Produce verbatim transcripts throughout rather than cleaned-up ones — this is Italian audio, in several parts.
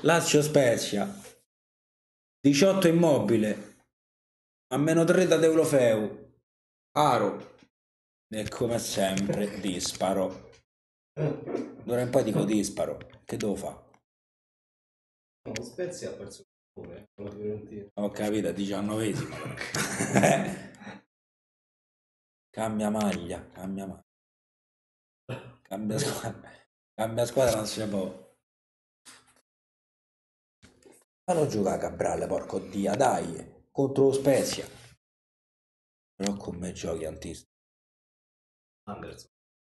Lazio Spezia. diciotto Immobile. A meno tre da Deulofeu. Aro. E come sempre disparo. D'ora in poi dico disparo. Che devo fare? No, Spezia ha perso pure con la Fiorentina. Ho capito, diciannovesimo. Cambia maglia, cambia maglia. Cambia squadra. Cambia squadra non si può. Fallo giocare Cabral, porco dia, dai. Contro lo Spezia. Però con me giochi antista. Anderson.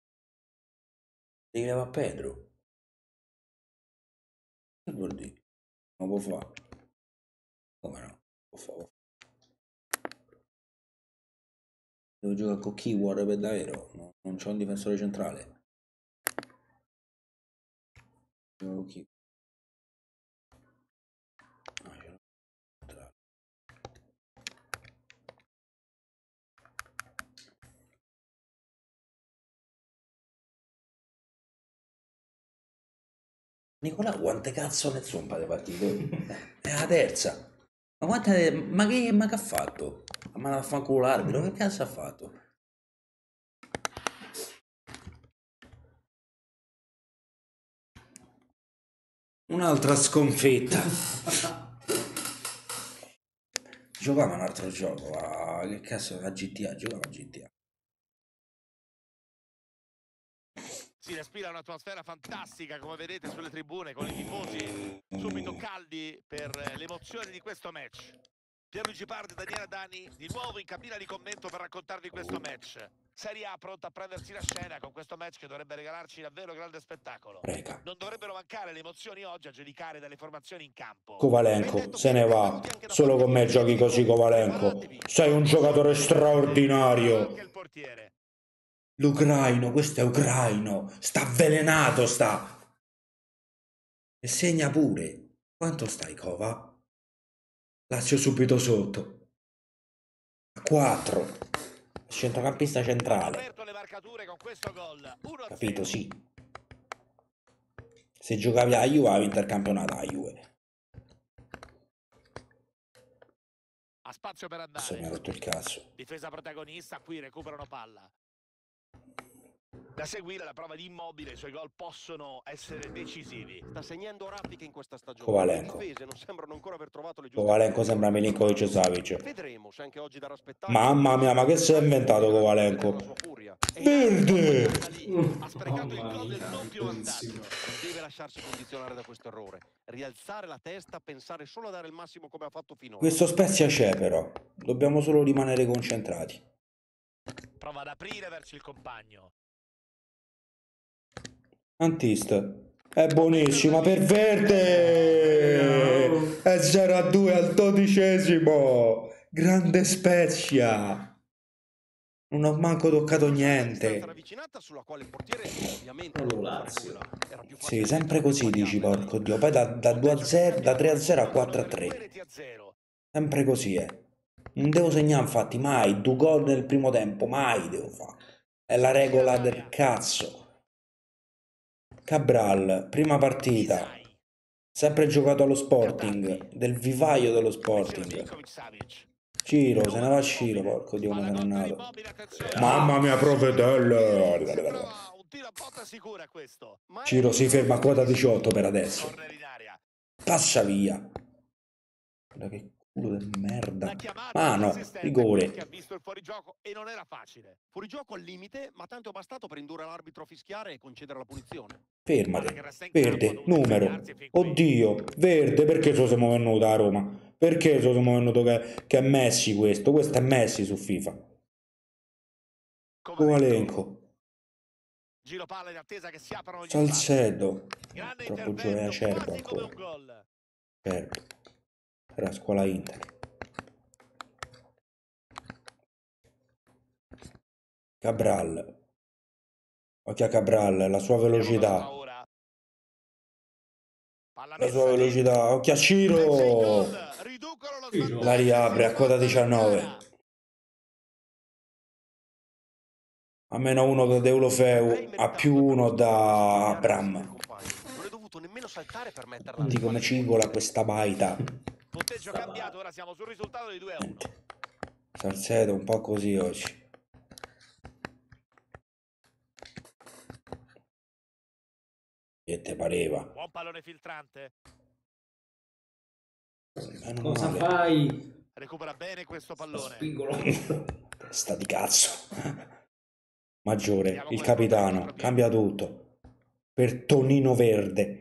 Devi levare a Pedro. Che vuol dire? Non può fare. Come no? Può fare. Devo giocare con Keyword per davvero. No, non c'ho un difensore centrale. Gioco con Keyword. Ah, c'è un centrale. Nicolà, quante cazzo ne zompa le partite? È la terza. Ma quante. Ma che, ma che ha fatto? Ma la fa culo l'arbitro, che cazzo ha fatto? Un'altra sconfitta. Giocava un altro gioco. Ah, che cazzo, la G T A, giocava a G T A. Si respira un'atmosfera fantastica, come vedete sulle tribune, con i tifosi subito caldi per l'emozione di questo match. Pierluigi Pardi e Daniele Dani di nuovo in cabina di commento per raccontarvi questo match. Serie A pronta a prendersi la scena con questo match che dovrebbe regalarci davvero grande spettacolo. Prega. Non dovrebbero mancare le emozioni oggi a giudicare dalle formazioni in campo. Kovalenko se ne va. Solo con me giochi così, Kovalenko. Sei un giocatore straordinario. L'ucraino, questo è ucraino. Sta avvelenato, sta. E segna pure. Quanto stai, Kova? Lazio subito sotto. quattro. Centrocampista centrale. Capito, sì. Se giocavi a Juve, avevi vinto il campionato a Juve. Ha spazio per andare. Adesso mi ha rotto il cazzo. Difesa protagonista, qui recuperano palla. Da seguire la prova di Immobile, i suoi gol possono essere decisivi. Sta segnando raffiche in questa stagione. Kovalenko. Le difese non sembrano ancora aver trovato le giuste. Kovalenko sembra Milinkovic Savic. Vedremo se anche oggi darà aspettare. Mamma mia, ma che si è inventato Kovalenko? Verde! Ha sprecato il gol del doppio vantaggio. Deve lasciarsi condizionare da questo errore. Rialzare la testa, pensare solo a dare il massimo come ha fatto finora. Questo Spezia c'è però. Dobbiamo solo rimanere concentrati. Prova ad aprire verso il compagno. Antist è buonissima per Verde. È zero a due al dodicesimo. Grande Spezia. Non ho manco toccato niente. Sì, sempre così dici, porco Dio. Poi da, da due a zero, da tre a zero a quattro a tre. Sempre così, eh. Non devo segnare, infatti, mai. Due gol nel primo tempo, mai devo fare. È la regola del cazzo. Cabral, prima partita. Sempre giocato allo Sporting. Del vivaio dello Sporting. Ciro, se ne va Ciro, porco Dio, come se n'è nato. Mamma mia, profetello. Ciro si ferma a quota diciotto per adesso. Passa via. Guarda che culo di merda. Ah no, rigore. Che ha visto il fuorigioco e non era facile. Fuorigioco al limite, ma tanto è bastato per indurre l'arbitro a fischiare e concedere la punizione. Fermate. Verde, numero. Oddio, Verde, perché so siamo venuti a Roma? Perché so siamo venuti che, che è Messi questo? Questo è Messi su FIFA. Kovalenko. Giro palla in attesa che si aprano gli Salcedo. Troppo giovane, Acerbo ancora. Acerbo. Era scuola Inter. Cabral. Occhio a Cabral, la sua velocità. La sua velocità. Occhio a Ciro. La riapre a quota diciannove. A meno uno da Deulofeu, a più uno da Abram. Non è dovuto nemmeno saltare per metterla. Senti come cigola questa baita. Punteggio cambiato, ora siamo sul risultato di due a uno. Salcedo un po' così oggi. Che te pareva? Buon pallone filtrante. Meno Cosa male. fai? Recupera bene questo pallone. Spigolo. Sta di cazzo. Maggiore, il capitano, cambia tutto. Per Tonino Verde.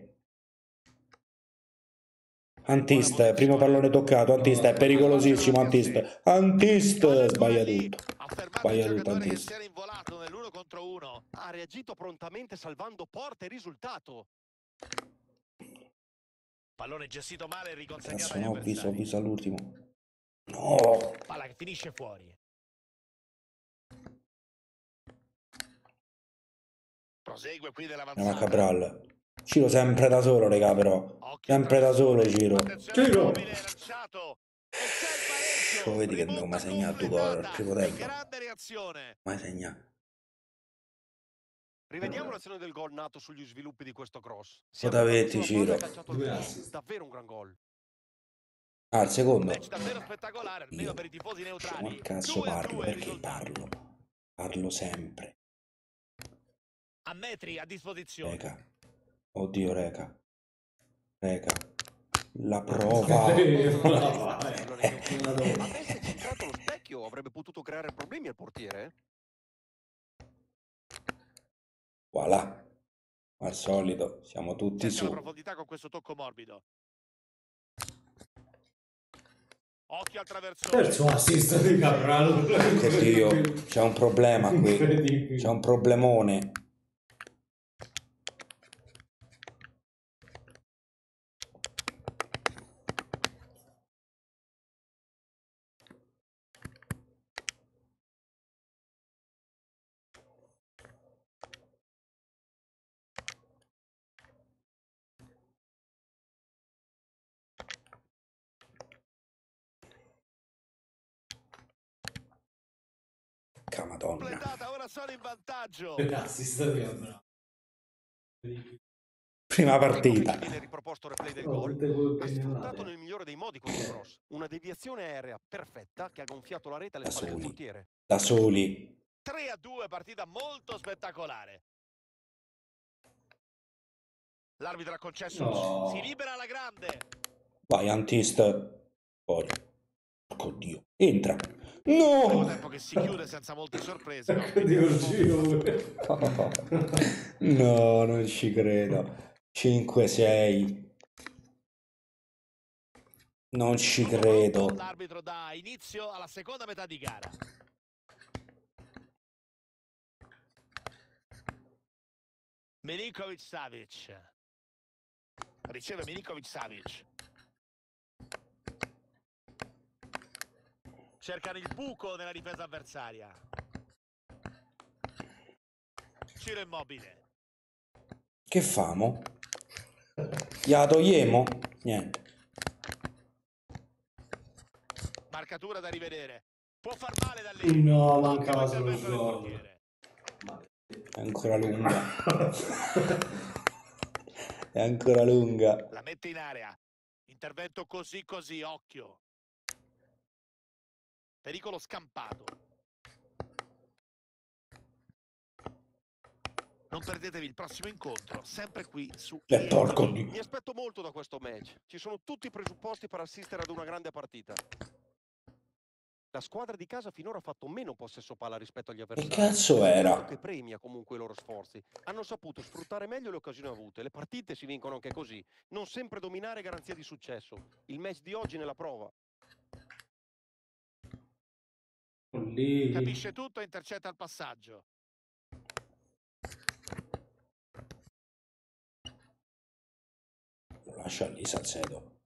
Antist, primo pallone toccato, Antist è pericolosissimo, Antist. Antist, sbaglia tutto. Sbaglia tutto, Antist. Era involato nell'uno contro uno. Ha reagito prontamente salvando porte e risultato. Pallone gestito male, riconsegnato Cazzo, agli no, ho visto, ho avversari. visto all'ultimo. No! Palla che finisce fuori. Prosegue qui Andiamo a dell'avanzata. Cabral. Ciro sempre da solo, raga, però. Sempre da solo, Ciro. Ciro! Lanciato. E c'è il pareggio. Lo vedi che abbiamo mai segnato due gol al primo tempo? Grande reazione. Mai segnato. Rivediamo l'azione del gol nato sugli sviluppi di questo cross. Potavetti, Ciro. Due assist. Davvero un gran gol. Ah, il secondo. Match davvero spettacolare, almeno Io. per i tifosi Ma neutrali. cazzo due a parlo? due il Perché risultato. parlo? Parlo sempre. A metri a disposizione. Reca. Oddio, Reca. Reca. La prova. Avesse centrato lo specchio avrebbe potuto creare problemi al portiere. Voilà. Al solito, siamo tutti Cerca la su. profondità con questo tocco morbido. Occhio al traversone. Terzo assist di Cabral. Che Dio, c'è un problema qui. Incredibile. C'è un problemone. Madonna. Completata, ora sono in vantaggio. Assist di Cabral. Prima Ecco partita. che viene riproposto il replay del Oh, gol. tutte quelle Ha sfruttato pennellate. nel migliore dei modi con il cross. Una deviazione aerea perfetta che ha gonfiato la rete alle Da spalle del soli. portiere. Da soli. tre a due, partita molto spettacolare. L'arbitro ha concesso. No. Si libera alla grande. Vai, Antist. Fuori. Porco Dio. Entra. Primo No! tempo che si chiude senza molte sorprese. No? Dico il giro. No, non ci credo. cinque sei. Non ci Tutto credo. pronto, l'arbitro dà inizio alla seconda metà di gara. Milinkovic Savic. Riceve Milinkovic Savic. Cercano il buco nella difesa avversaria. Ciro Immobile. Che famo? Gliela togliemo? Niente. Marcatura da rivedere. Può far male da lì. No, mancava solo il Intervento del gol. portiere. È ancora lunga. È ancora lunga. La mette in area. Intervento così così, occhio. Pericolo scampato. Non perdetevi il prossimo incontro, sempre qui su E E A porco T V. Dio. Mi aspetto molto da questo match. Ci sono tutti i presupposti per assistere ad una grande partita. La squadra di casa finora ha fatto meno possesso palla rispetto agli Che avversari. cazzo È un era? dato che premia comunque i loro sforzi. Hanno saputo sfruttare meglio le occasioni avute. Le partite si vincono anche così. Non sempre dominare è garanzia di successo. Il match di oggi ne la prova. Lì. Capisce tutto e intercetta il passaggio. Lascia lì Salcedo.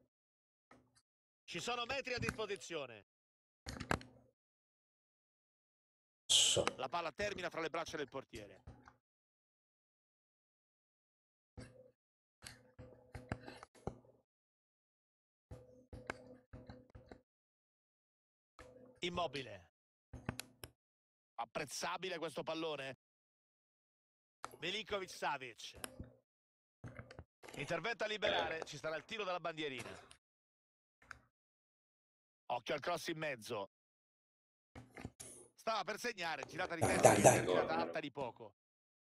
Ci sono metri a disposizione. So. La palla termina fra le braccia del portiere. Immobile. Apprezzabile questo pallone. Milinkovic Savic. Intervento a liberare, ci sarà il tiro dalla bandierina. Occhio al cross in mezzo. Stava per segnare, girata di Dai, testa, dai, dai. girata alta di poco.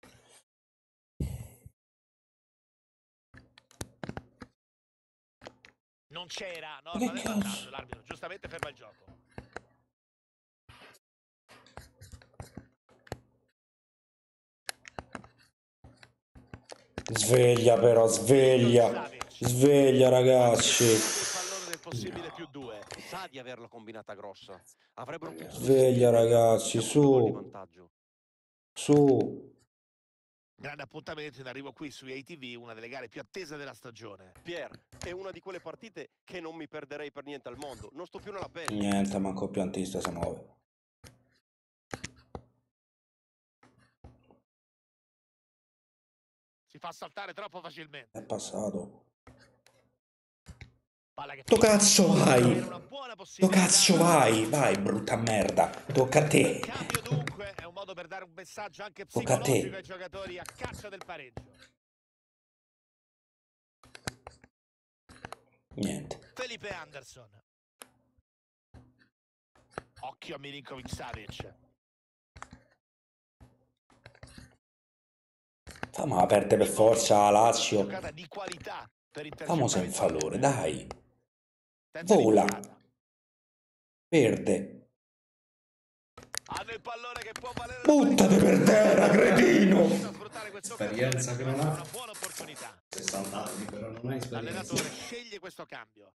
Non c'era, Ma norma che del cazzo? vantaggio, l'arbitro giustamente ferma il gioco. Sveglia però, sveglia. Sveglia ragazzi. Il pallone del possibile più due. Sa di averla combinata grossa. Avrebbero potuto Sveglia ragazzi, gestire due gol di su. vantaggio. Su. Grande appuntamento in arrivo qui su A T V, una delle gare più attese della stagione. Pier, è una di quelle partite che non mi perderei per niente al mondo. Non sto più nella pelle. Niente, manco piantista si muove. Si fa saltare troppo facilmente. È passato. Palla che Do cazzo vai? era una buona Do possibilità. cazzo vai? Vai, brutta merda. Tocca a te. Cambio dunque, è un modo per dare un messaggio anche Tocca a te. psicologico ai giocatori a caccia del pareggio. Niente. Felipe Anderson. Occhio a Milinkovic Savic. Fammi aperte per forza la Lazio. Giocata di qualità per Famo se un intercettare il favore, pallone. dai. Senza Vola. rimpiazzata. Verde. Hanno il pallone che può valere. Buttate per terra, cretino. Esperienza che non ha. Una buona opportunità. sessanta anni, però non hai esperienza. L'allenatore sceglie questo cambio.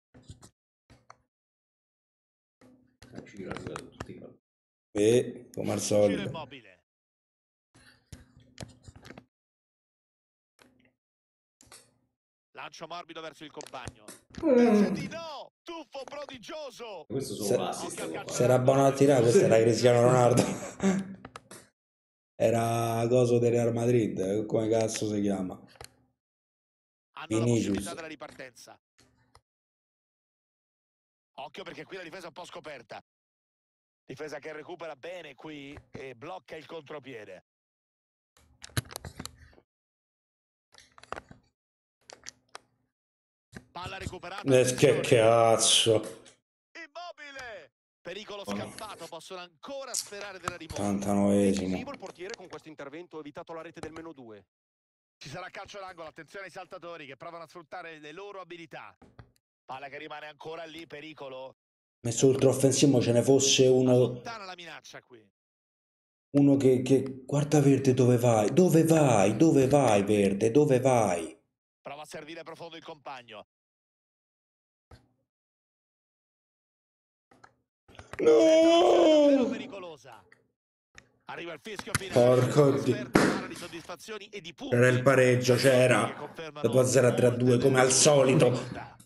Eh, ci gira di tutti i calci. E come al Giro solito. Immobile. Lancio morbido verso il compagno. Mm. Di no! Tuffo prodigioso! Questo Se- solo l'assist. lo fa. Se era buono a tirare, questo era Cristiano Ronaldo. Era coso del Real Madrid, come cazzo si chiama? Hanno Vinicius. la possibilità della ripartenza. Occhio perché qui la difesa è un po' scoperta. Difesa che recupera bene qui e blocca il contropiede. Palla recuperata. Eh, che cazzo. Immobile! Pericolo scappato, possono ancora sperare della rimonta. ottantanovesimo. Decisivo il portiere con questo intervento ha evitato la rete del meno due. Ci sarà calcio d'angolo, attenzione ai saltatori che provano a sfruttare le loro abilità. Palla che rimane ancora lì, pericolo. Messo ultraoffensivo ce ne fosse uno, Allontana la minaccia qui. uno che, che... Guarda Verde dove vai? Dove vai? Dove vai Verde? Dove vai? Prova a servire profondo il compagno. Davvero No! pericolosa. Arriva il fischio finale. Porco Trasferta, parla di soddisfazioni e di punti. C'era il pareggio, c'era. Che confermano Da due a zero a tre a due come al solito. difficoltà.